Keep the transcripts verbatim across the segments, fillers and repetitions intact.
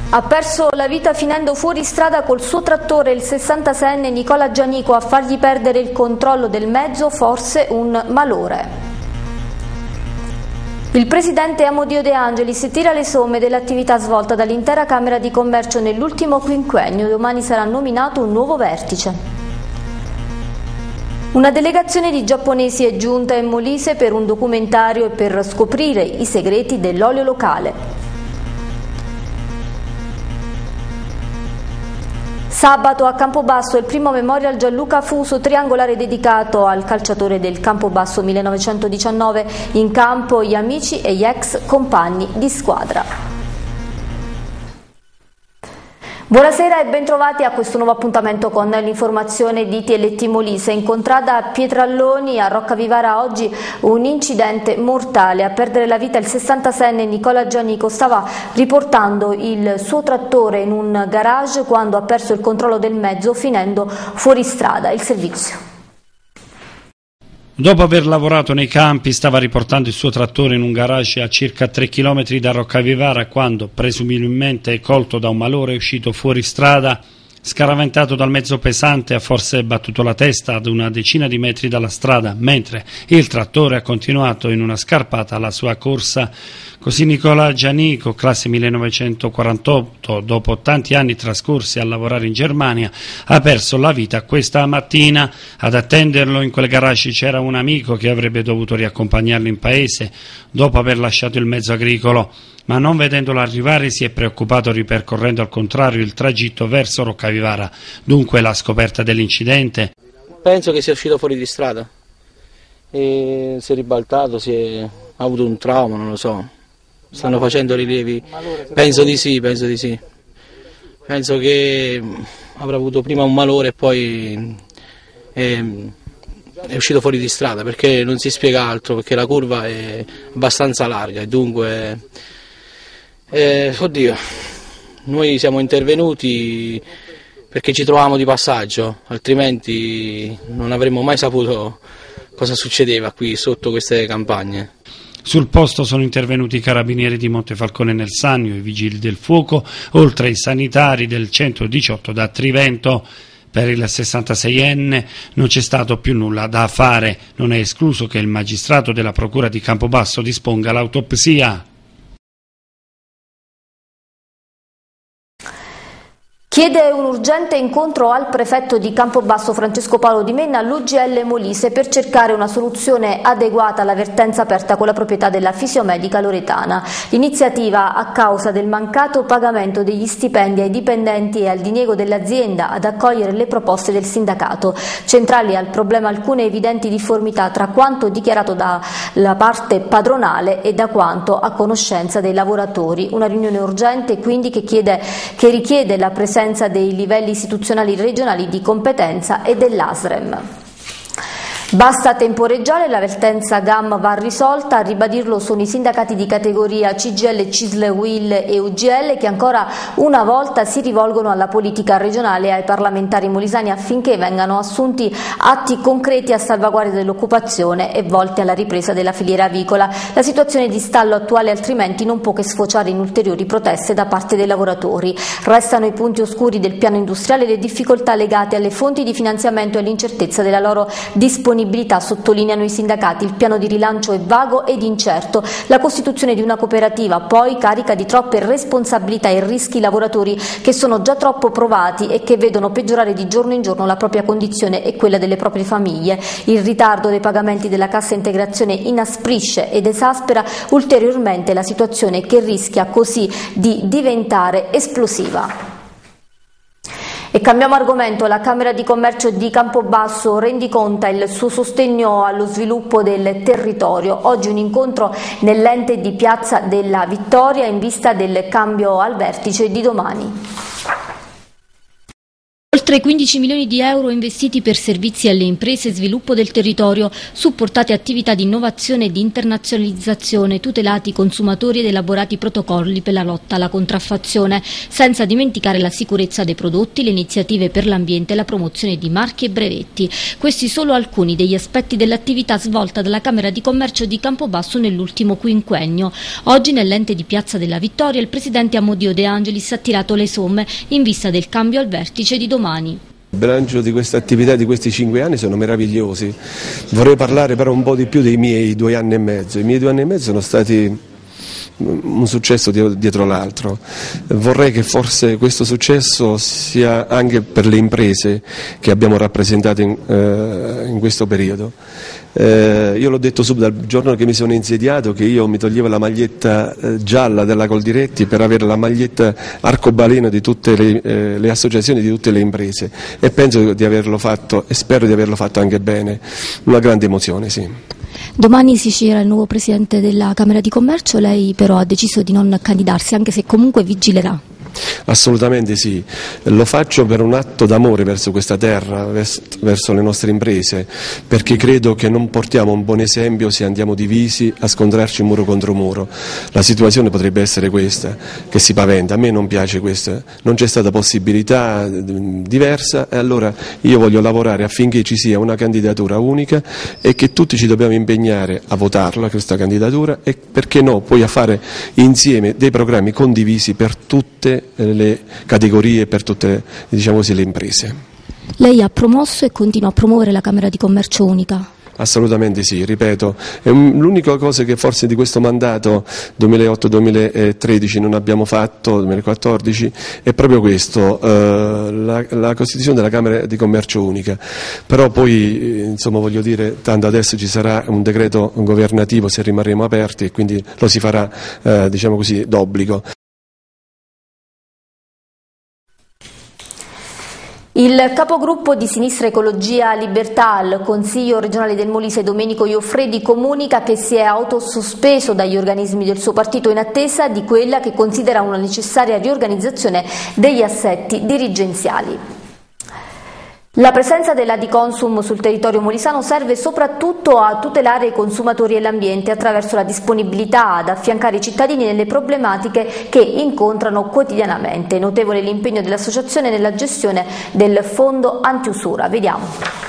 Ha perso la vita finendo fuori strada col suo trattore il sessantaseienne Nicola Gianico. A fargli perdere il controllo del mezzo forse un malore. Il presidente Amodio De Angelis tira le somme dell'attività svolta dall'intera Camera di Commercio nell'ultimo quinquennio. Domani sarà nominato un nuovo vertice. Una delegazione di giapponesi è giunta in Molise per un documentario e per scoprire i segreti dell'olio locale. Sabato a Campobasso il primo Memorial Gianluca Fuso triangolare dedicato al calciatore del Campobasso millenovecentodiciannove, in campo gli amici e gli ex compagni di squadra. Buonasera e bentrovati a questo nuovo appuntamento con l'informazione di T L T Molise. In contrada Pietralloni a Roccavivara oggi un incidente mortale. A perdere la vita il sessantaseienne Nicola Gianico. Stava riportando il suo trattore in un garage quando ha perso il controllo del mezzo finendo fuori strada. Il servizio. Dopo aver lavorato nei campi stava riportando il suo trattore in un garage a circa tre chilometri da Roccavivara quando, presumibilmente colto da un malore, è uscito fuori strada. Scaraventato dal mezzo pesante ha forse battuto la testa ad una decina di metri dalla strada, mentre il trattore ha continuato in una scarpata la sua corsa. Così Nicola Gianico, classe millenovecentoquarantotto, dopo tanti anni trascorsi a lavorare in Germania, ha perso la vita questa mattina. Ad attenderlo in quel garage c'era un amico che avrebbe dovuto riaccompagnarlo in paese dopo aver lasciato il mezzo agricolo, ma non vedendolo arrivare si è preoccupato ripercorrendo al contrario il tragitto verso Roccavivara. Dunque la scoperta dell'incidente. Penso che sia uscito fuori di strada, e si è ribaltato, si è... ha avuto un trauma, non lo so. Stanno facendo rilievi, penso di sì, penso di sì. Penso che avrà avuto prima un malore e poi è, è uscito fuori di strada, perché non si spiega altro, perché la curva è abbastanza larga e dunque, eh, oddio, noi siamo intervenuti perché ci trovavamo di passaggio, altrimenti non avremmo mai saputo cosa succedeva qui sotto queste campagne. Sul posto sono intervenuti i carabinieri di Montefalcone nel Sannio, i vigili del fuoco, oltre ai sanitari del centodiciotto da Trivento. Per il sessantaseienne non c'è stato più nulla da fare, non è escluso che il magistrato della procura di Campobasso disponga l'autopsia. Chiede un urgente incontro al prefetto di Campobasso Francesco Paolo Di Menna all'U G L Molise per cercare una soluzione adeguata alla vertenza aperta con la proprietà della Fisiomedica Loretana. L'iniziativa a causa del mancato pagamento degli stipendi ai dipendenti e al diniego dell'azienda ad accogliere le proposte del sindacato. Centrali al problema alcune evidenti difformità tra quanto dichiarato dalla parte padronale e da quanto a conoscenza dei lavoratori. Una riunione urgente quindi che, chiede, che richiede la presenza dei livelli istituzionali regionali di competenza e dell'ASREM. Basta temporeggiare, la vertenza G A M va risolta, a ribadirlo sono i sindacati di categoria C G I L, C I S L, U I L e U G L che ancora una volta si rivolgono alla politica regionale e ai parlamentari molisani affinché vengano assunti atti concreti a salvaguardia dell'occupazione e volti alla ripresa della filiera avicola. La situazione di stallo attuale altrimenti non può che sfociare in ulteriori proteste da parte dei lavoratori. Restano i punti oscuri del piano industriale e le difficoltà legate alle fonti di finanziamento e all'incertezza della loro disponibilità. Sottolineano i sindacati, il piano di rilancio è vago ed incerto, la costituzione di una cooperativa poi carica di troppe responsabilità e rischi i lavoratori che sono già troppo provati e che vedono peggiorare di giorno in giorno la propria condizione e quella delle proprie famiglie. Il ritardo dei pagamenti della cassa integrazione inasprisce ed esaspera ulteriormente la situazione che rischia così di diventare esplosiva. E cambiamo argomento, la Camera di Commercio di Campobasso rendiconta il suo sostegno allo sviluppo del territorio. Oggi un incontro nell'ente di Piazza della Vittoria in vista del cambio al vertice di domani. Oltre quindici milioni di euro investiti per servizi alle imprese e sviluppo del territorio, supportate attività di innovazione e di internazionalizzazione, tutelati i consumatori ed elaborati protocolli per la lotta alla contraffazione, senza dimenticare la sicurezza dei prodotti, le iniziative per l'ambiente e la promozione di marchi e brevetti. Questi solo alcuni degli aspetti dell'attività svolta dalla Camera di Commercio di Campobasso nell'ultimo quinquennio. Oggi nell'ente di Piazza della Vittoria il presidente Amodio De Angelis ha tirato le somme in vista del cambio al vertice di domani. Il bilancio di questa attività di questi cinque anni sono meravigliosi. Vorrei parlare però un po' di più dei miei due anni e mezzo. I miei due anni e mezzo sono stati un successo dietro l'altro. Vorrei che forse questo successo sia anche per le imprese che abbiamo rappresentato in, eh, in questo periodo. Eh, io l'ho detto subito dal giorno che mi sono insediato che io mi toglievo la maglietta eh, gialla della Coldiretti per avere la maglietta arcobaleno di tutte le, eh, le associazioni, di tutte le imprese, e penso di averlo fatto e spero di averlo fatto anche bene. Una grande emozione, sì. Domani si sceglierà il nuovo presidente della Camera di Commercio, lei però ha deciso di non candidarsi, anche se comunque vigilerà. Assolutamente sì, lo faccio per un atto d'amore verso questa terra, verso le nostre imprese, perché credo che non portiamo un buon esempio se andiamo divisi a scontrarci muro contro muro. La situazione potrebbe essere questa, che si paventa, a me non piace questa, non c'è stata possibilità diversa, e allora io voglio lavorare affinché ci sia una candidatura unica e che tutti ci dobbiamo impegnare a votarla questa candidatura, e perché no poi a fare insieme dei programmi condivisi per tutte le categorie, per tutte, diciamo così, le imprese. Lei ha promosso e continua a promuovere la Camera di Commercio unica? Assolutamente sì, ripeto, è l'unica cosa che forse di questo mandato duemilaotto duemilatredici non abbiamo fatto, duemilaquattordici, è proprio questo, eh, la, la costituzione della Camera di Commercio unica. Però poi, insomma, voglio dire, tanto adesso ci sarà un decreto governativo se rimarremo aperti, e quindi lo si farà, eh, diciamo così, d'obbligo. Il capogruppo di Sinistra Ecologia Libertà al Consiglio regionale del Molise, Domenico Ioffredi, comunica che si è autosospeso dagli organismi del suo partito in attesa di quella che considera una necessaria riorganizzazione degli assetti dirigenziali. La presenza della Diconsum sul territorio molisano serve soprattutto a tutelare i consumatori e l'ambiente attraverso la disponibilità ad affiancare i cittadini nelle problematiche che incontrano quotidianamente. Notevole l'impegno dell'associazione nella gestione del fondo antiusura. Vediamo.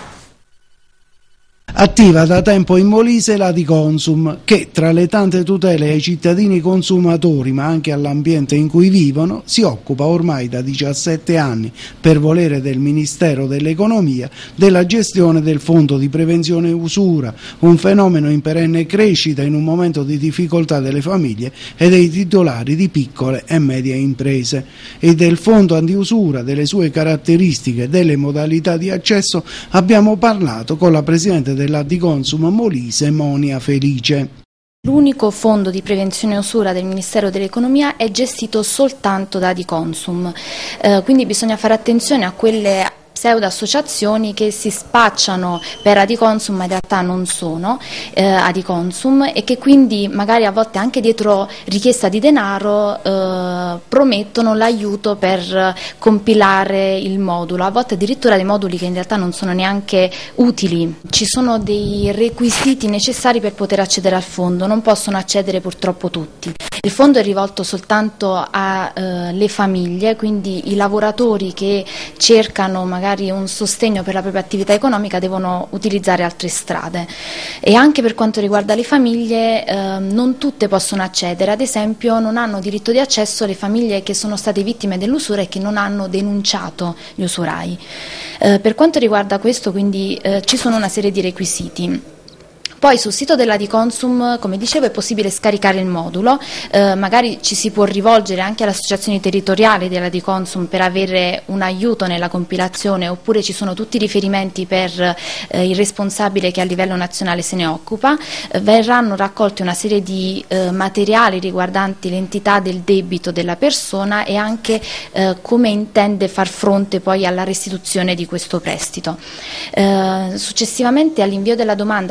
Attiva da tempo in Molise la Diconsum, che tra le tante tutele ai cittadini consumatori ma anche all'ambiente in cui vivono si occupa ormai da diciassette anni, per volere del Ministero dell'Economia, della gestione del fondo di prevenzione usura, un fenomeno in perenne crescita in un momento di difficoltà delle famiglie e dei titolari di piccole e medie imprese, e del fondo antiusura, delle sue caratteristiche e delle modalità di accesso abbiamo parlato con la Presidente della Diconsum Molise, Monia Felice. L'unico fondo di prevenzione usura del Ministero dell'Economia è gestito soltanto da Diconsum, eh, quindi bisogna fare attenzione a quelle pseudo associazioni che si spacciano per Adiconsum ma in realtà non sono eh, Adiconsum, e che quindi magari a volte anche dietro richiesta di denaro eh, promettono l'aiuto per compilare il modulo, a volte addirittura dei moduli che in realtà non sono neanche utili. Ci sono dei requisiti necessari per poter accedere al fondo, non possono accedere purtroppo tutti. Il fondo è rivolto soltanto alle eh, famiglie, quindi i lavoratori che cercano magari un sostegno per la propria attività economica devono utilizzare altre strade. E anche per quanto riguarda le famiglie, eh, non tutte possono accedere. Ad esempio non hanno diritto di accesso le famiglie che sono state vittime dell'usura e che non hanno denunciato gli usurai. Eh, per quanto riguarda questo, quindi eh, ci sono una serie di requisiti. Poi sul sito della Diconsum, come dicevo, è possibile scaricare il modulo, eh, magari ci si può rivolgere anche alle associazioni territoriali della Diconsum per avere un aiuto nella compilazione, oppure ci sono tutti i riferimenti per eh, il responsabile che a livello nazionale se ne occupa. Eh, verranno raccolti una serie di eh, materiali riguardanti l'entità del debito della persona e anche eh, come intende far fronte poi alla restituzione di questo prestito. Eh, successivamente all'invio della domanda, che avviene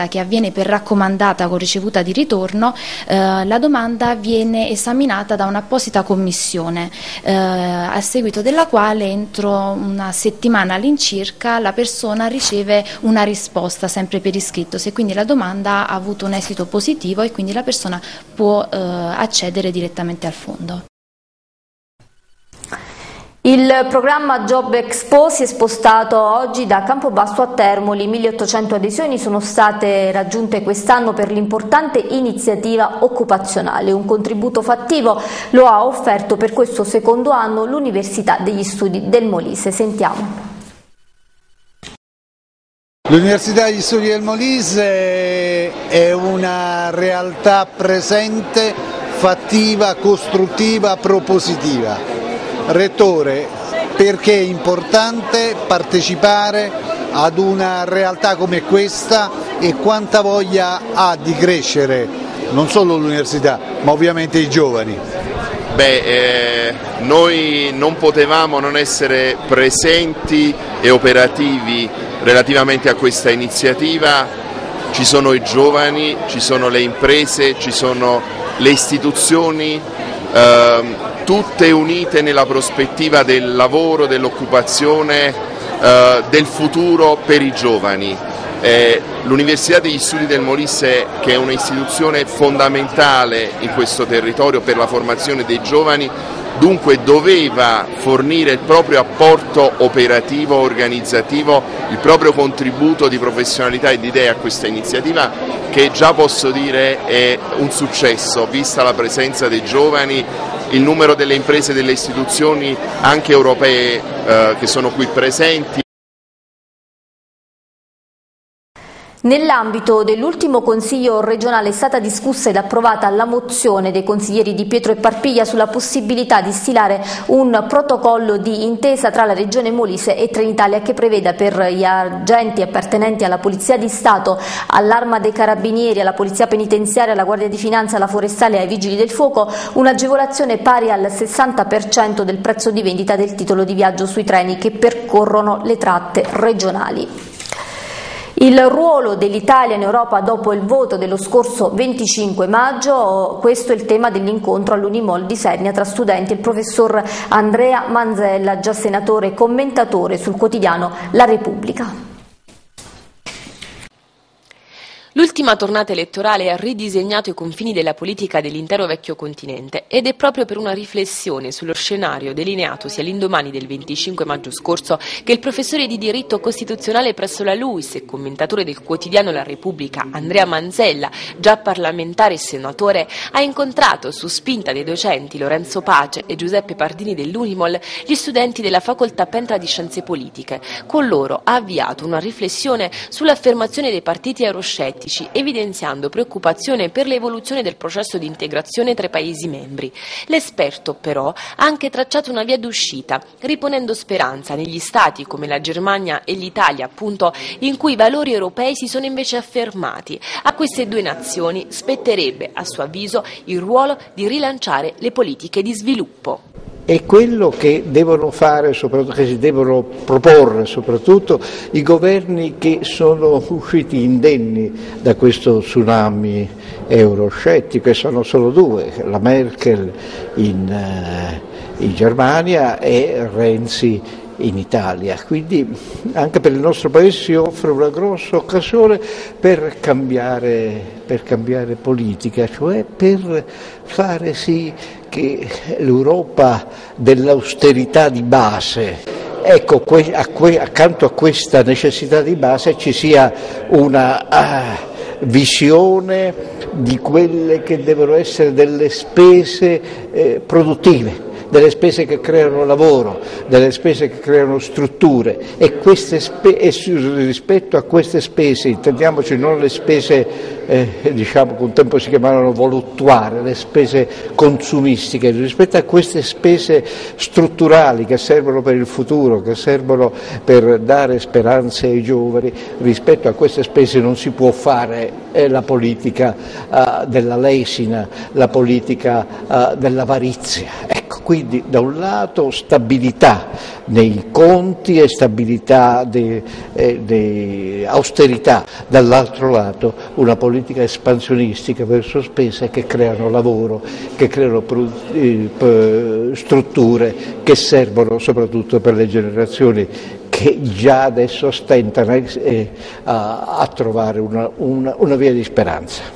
viene per raccomandata con ricevuta di ritorno, eh, la domanda viene esaminata da un'apposita commissione, eh, a seguito della quale entro una settimana all'incirca la persona riceve una risposta sempre per iscritto, se quindi la domanda ha avuto un esito positivo e quindi la persona può eh, accedere direttamente al fondo. Il programma Job Expo si è spostato oggi da Campobasso a Termoli. milleottocento adesioni sono state raggiunte quest'anno per l'importante iniziativa occupazionale. Un contributo fattivo lo ha offerto per questo secondo anno l'Università degli Studi del Molise. Sentiamo. L'Università degli Studi del Molise è una realtà presente, fattiva, costruttiva, propositiva. Rettore, perché è importante partecipare ad una realtà come questa e quanta voglia ha di crescere non solo l'università ma ovviamente i giovani? Beh, eh, noi non potevamo non essere presenti e operativi relativamente a questa iniziativa. Ci sono i giovani, ci sono le imprese, ci sono le istituzioni, ehm, tutte unite nella prospettiva del lavoro, dell'occupazione, eh, del futuro per i giovani. Eh, L'Università degli Studi del Molise, che è un'istituzione fondamentale in questo territorio per la formazione dei giovani, dunque doveva fornire il proprio apporto operativo, organizzativo, il proprio contributo di professionalità e di idee a questa iniziativa, che già posso dire è un successo, vista la presenza dei giovani, il numero delle imprese e delle istituzioni anche europee eh, che sono qui presenti. Nell'ambito dell'ultimo Consiglio regionale è stata discussa ed approvata la mozione dei consiglieri Di Pietro e Parpiglia sulla possibilità di stilare un protocollo di intesa tra la Regione Molise e Trenitalia che preveda per gli agenti appartenenti alla Polizia di Stato, all'Arma dei Carabinieri, alla Polizia Penitenziaria, alla Guardia di Finanza, alla Forestale e ai Vigili del Fuoco un'agevolazione pari al sessanta per cento del prezzo di vendita del titolo di viaggio sui treni che percorrono le tratte regionali. Il ruolo dell'Italia in Europa dopo il voto dello scorso venticinque maggio, questo è il tema dell'incontro all'Unimol di Sernia tra studenti e il professor Andrea Manzella, già senatore e commentatore sul quotidiano La Repubblica. L'ultima tornata elettorale ha ridisegnato i confini della politica dell'intero vecchio continente ed è proprio per una riflessione sullo scenario delineatosi all'indomani del venticinque maggio scorso che il professore di diritto costituzionale presso la LUISS e commentatore del quotidiano La Repubblica Andrea Manzella, già parlamentare e senatore, ha incontrato su spinta dei docenti Lorenzo Pace e Giuseppe Pardini dell'Unimol gli studenti della facoltà Pentra di Scienze Politiche. Con loro ha avviato una riflessione sull'affermazione dei partiti euroscettici, evidenziando preoccupazione per l'evoluzione del processo di integrazione tra i Paesi membri. L'esperto però ha anche tracciato una via d'uscita, riponendo speranza negli Stati come la Germania e l'Italia, appunto, in cui i valori europei si sono invece affermati. A queste due nazioni spetterebbe, a suo avviso, il ruolo di rilanciare le politiche di sviluppo. È quello che devono fare, soprattutto, che si devono proporre soprattutto i governi che sono usciti indenni da questo tsunami euroscettico, e sono solo due, la Merkel in, uh, in Germania e Renzi in Italia. Quindi anche per il nostro Paese si offre una grossa occasione per cambiare, per cambiare politica, cioè per fare sì che l'Europa dell'austerità di base, ecco, que, a que, accanto a questa necessità di base ci sia una uh, visione di quelle che devono essere delle spese eh, produttive, delle spese che creano lavoro, delle spese che creano strutture, e, queste spe- e rispetto a queste spese, intendiamoci non le spese eh, diciamo che un tempo si chiamavano voluttuari, le spese consumistiche, rispetto a queste spese strutturali che servono per il futuro, che servono per dare speranze ai giovani, rispetto a queste spese non si può fare eh, la politica uh, della lesina, la politica uh, dell'avarizia. Ecco, quindi da un lato stabilità nei conti e stabilità di eh, austerità, dall'altro lato una politica espansionistica verso spese che creano lavoro, che creano eh, strutture che servono soprattutto per le generazioni che già adesso stentano eh, a, a trovare una, una, una via di speranza.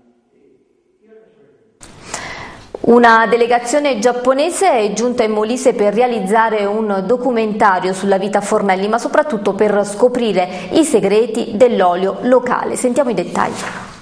Una delegazione giapponese è giunta in Molise per realizzare un documentario sulla vita a Fornelli, ma soprattutto per scoprire i segreti dell'olio locale. Sentiamo i dettagli.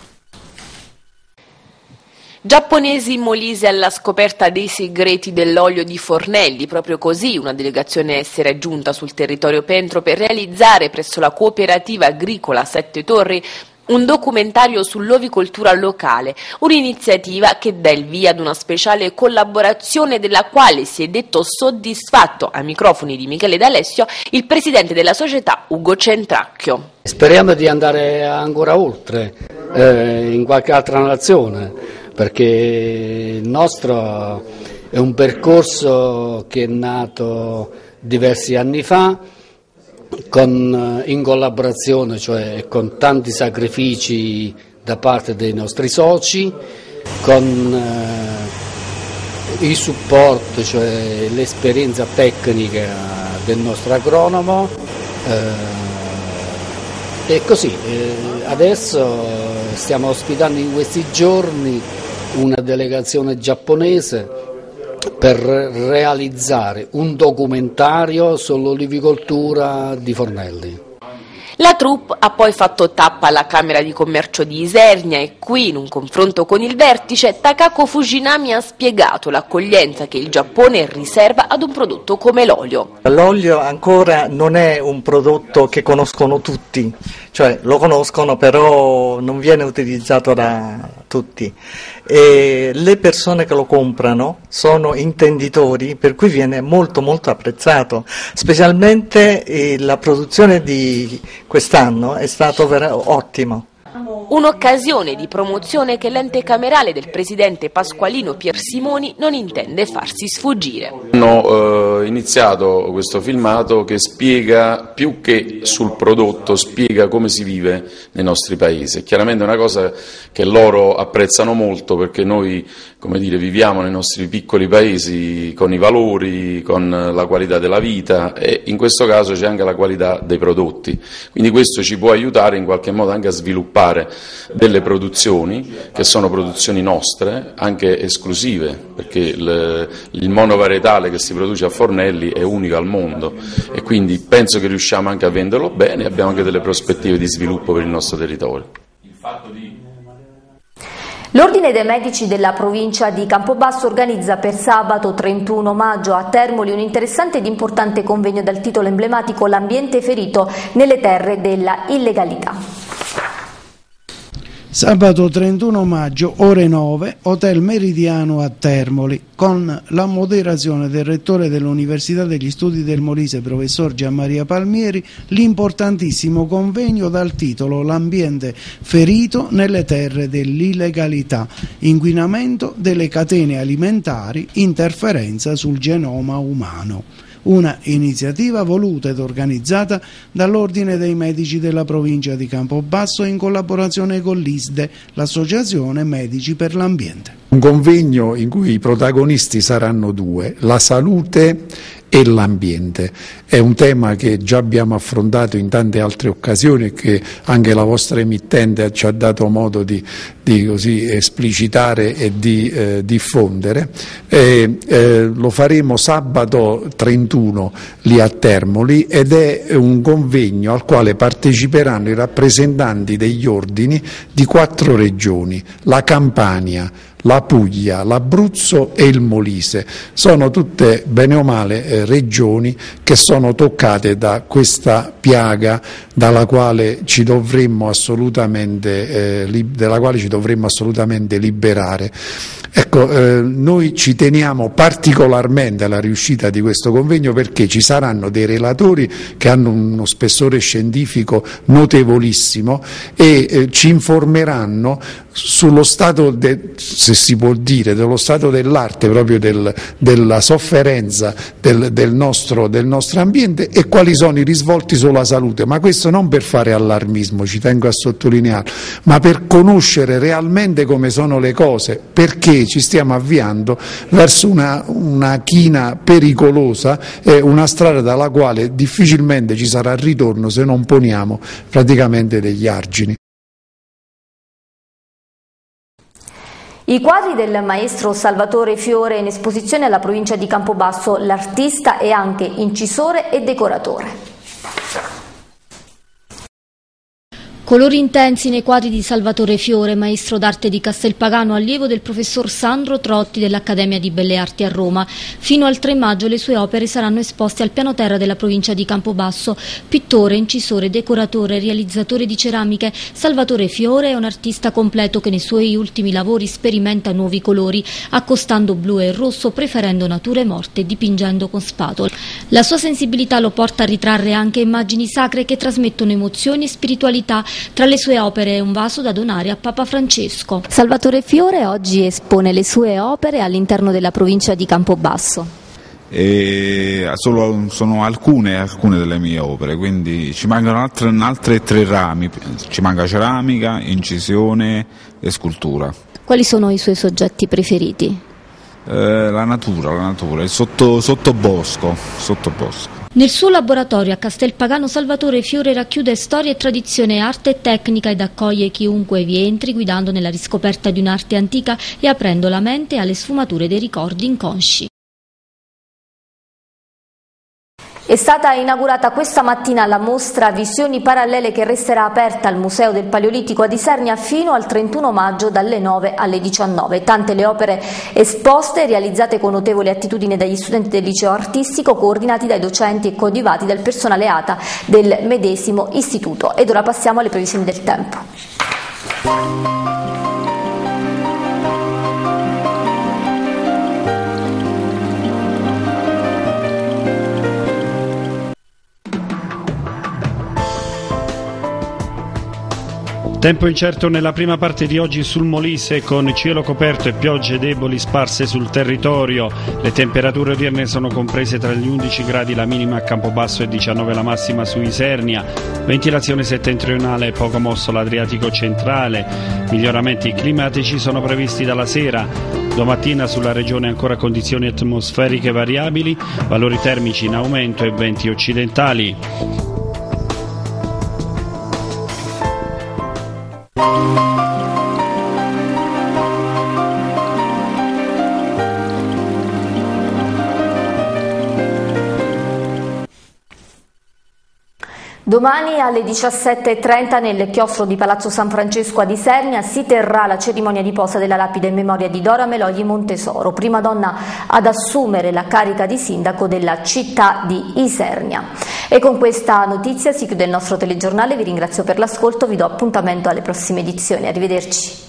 Giapponesi in Molise alla scoperta dei segreti dell'olio di Fornelli. Proprio così una delegazione essere giunta sul territorio pentro per realizzare presso la cooperativa agricola Sette Torri un documentario sull'ovicoltura locale, un'iniziativa che dà il via ad una speciale collaborazione della quale si è detto soddisfatto ai microfoni di Michele D'Alessio il presidente della società Ugo Centracchio. Speriamo di andare ancora oltre eh, in qualche altra nazione, perché il nostro è un percorso che è nato diversi anni fa, Con, in collaborazione, cioè con tanti sacrifici da parte dei nostri soci, con eh, il supporto, cioè l'esperienza tecnica del nostro agronomo eh, e così. Eh, adesso stiamo ospitando in questi giorni una delegazione giapponese per realizzare un documentario sull'olivicoltura di Fornelli. La troupe ha poi fatto tappa alla Camera di Commercio di Isernia e qui, in un confronto con il vertice, Takako Fujinami ha spiegato l'accoglienza che il Giappone riserva ad un prodotto come l'olio. L'olio ancora non è un prodotto che conoscono tutti, cioè lo conoscono però non viene utilizzato da tutti. E le persone che lo comprano sono intenditori, per cui viene molto molto apprezzato, specialmente eh, la produzione di quest'anno è stato ottimo. Un'occasione di promozione che l'ente camerale del presidente Pasqualino Piersimoni non intende farsi sfuggire. Hanno eh, iniziato questo filmato che spiega, più che sul prodotto, spiega come si vive nei nostri paesi. È chiaramente una cosa che loro apprezzano molto, perché noi, come dire, viviamo nei nostri piccoli paesi con i valori, con la qualità della vita, e in questo caso c'è anche la qualità dei prodotti. Quindi questo ci può aiutare in qualche modo anche a sviluppare delle produzioni che sono produzioni nostre, anche esclusive, perché il, il monovarietale che si produce a Fornelli è unico al mondo e quindi penso che riusciamo anche a venderlo bene e abbiamo anche delle prospettive di sviluppo per il nostro territorio. L'Ordine dei Medici della provincia di Campobasso organizza per sabato trentuno maggio a Termoli un interessante ed importante convegno dal titolo emblematico L'ambiente ferito nelle terre della illegalità. Sabato trentuno maggio, ore nove, Hotel Meridiano a Termoli, con la moderazione del rettore dell'Università degli Studi del Molise, professor Gianmaria Palmieri, l'importantissimo convegno dal titolo L'ambiente ferito nelle terre dell'illegalità, inquinamento delle catene alimentari, interferenza sul genoma umano. Una iniziativa voluta ed organizzata dall'Ordine dei Medici della provincia di Campobasso in collaborazione con l'I S D E, l'Associazione Medici per l'Ambiente. Un convegno in cui i protagonisti saranno due, la salute e l'ambiente. È un tema che già abbiamo affrontato in tante altre occasioni e che anche la vostra emittente ci ha dato modo di, di così esplicitare e di eh, diffondere. E, eh, lo faremo sabato trentuno lì a Termoli ed è un convegno al quale parteciperanno i rappresentanti degli ordini di quattro regioni, la Campania, la Puglia, l'Abruzzo e il Molise. Sono tutte bene o male eh, regioni che sono toccate da questa piaga dalla quale ci dovremmo assolutamente, eh, della quale ci dovremmo assolutamente liberare. Ecco, eh, noi ci teniamo particolarmente alla riuscita di questo convegno perché ci saranno dei relatori che hanno uno spessore scientifico notevolissimo e eh, ci informeranno sullo stato, de, se si può dire, dello stato dell'arte, proprio del, della sofferenza del, del, nostro, del nostro ambiente e quali sono i risvolti sulla salute, ma questo non per fare allarmismo, ci tengo a sottolinearlo, ma per conoscere realmente come sono le cose, perché ci stiamo avviando verso una, una china pericolosa e una strada dalla quale difficilmente ci sarà ritorno se non poniamo praticamente degli argini. I quadri del maestro Salvatore Fiore in esposizione alla provincia di Campobasso, l'artista è anche incisore e decoratore. Colori intensi nei quadri di Salvatore Fiore, maestro d'arte di Castelpagano, allievo del professor Sandro Trotti dell'Accademia di Belle Arti a Roma. Fino al tre maggio le sue opere saranno esposte al piano terra della provincia di Campobasso. Pittore, incisore, decoratore, realizzatore di ceramiche, Salvatore Fiore è un artista completo che nei suoi ultimi lavori sperimenta nuovi colori, accostando blu e rosso, preferendo nature morte e dipingendo con spatola. La sua sensibilità lo porta a ritrarre anche immagini sacre che trasmettono emozioni e spiritualità. Tra le sue opere è un vaso da donare a Papa Francesco. Salvatore Fiore oggi espone le sue opere all'interno della provincia di Campobasso. E solo, sono alcune, alcune delle mie opere, quindi ci mancano altre, altre tre rami, ci manca ceramica, incisione e scultura. Quali sono i suoi soggetti preferiti? Eh, la natura, la natura, il sotto, sottobosco, sottobosco. Nel suo laboratorio a Castelpagano Salvatore Fiore racchiude storia e tradizione, arte e tecnica ed accoglie chiunque vi entri guidando nella riscoperta di un'arte antica e aprendo la mente alle sfumature dei ricordi inconsci. È stata inaugurata questa mattina la mostra Visioni Parallele che resterà aperta al Museo del Paleolitico ad Isernia fino al trentuno maggio dalle nove alle diciannove. Tante le opere esposte, realizzate con notevole attitudine dagli studenti del liceo artistico, coordinati dai docenti e coadiuvati dal personale A T A del medesimo istituto. Ed ora passiamo alle previsioni del tempo. Tempo incerto nella prima parte di oggi sul Molise con cielo coperto e piogge deboli sparse sul territorio. Le temperature odierne sono comprese tra gli undici gradi la minima a Campobasso e diciannove la massima su Isernia. Ventilazione settentrionale poco mosso l'Adriatico centrale. Miglioramenti climatici sono previsti dalla sera. Domattina sulla regione ancora condizioni atmosferiche variabili, valori termici in aumento e venti occidentali. Domani alle diciassette e trenta nel chiostro di Palazzo San Francesco ad Isernia si terrà la cerimonia di posa della lapide in memoria di Dora Melogli Montesoro, prima donna ad assumere la carica di sindaco della città di Isernia. E con questa notizia si chiude il nostro telegiornale, vi ringrazio per l'ascolto, vi do appuntamento alle prossime edizioni, arrivederci.